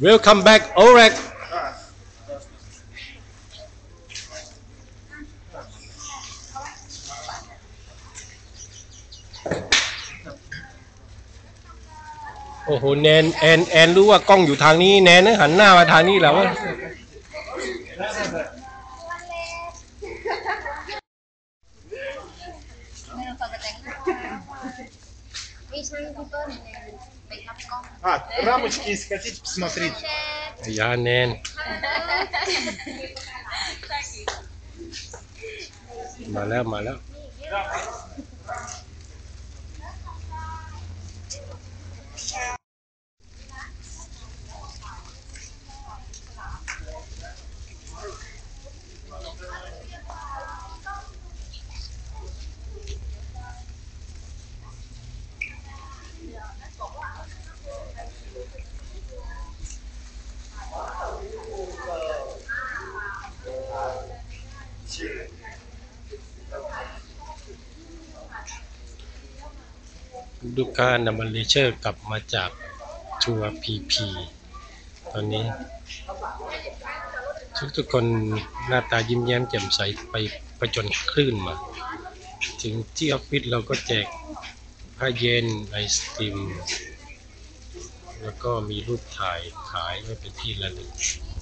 Welcome back Orek โอ้โหแนนรู้ว่ากล้องอยู่ทางนี้แนนหันหน้ามาทางนี้แล้ว Рамочки сходить посмотреть. Я Нэн. Маля. ดูการนำบัลเลเชอร์กลับมาจากทัวร์พีตอนนี้ทุกคนหน้าตายิ้มแย้มแจ่มใสไปประจนคลื่นมาถึงที่ออฟฟิศเราก็แจกผ้าเย็นไอศกรีมแล้วก็มีรูปถ่ายขายไว้เป็นที่ระลึก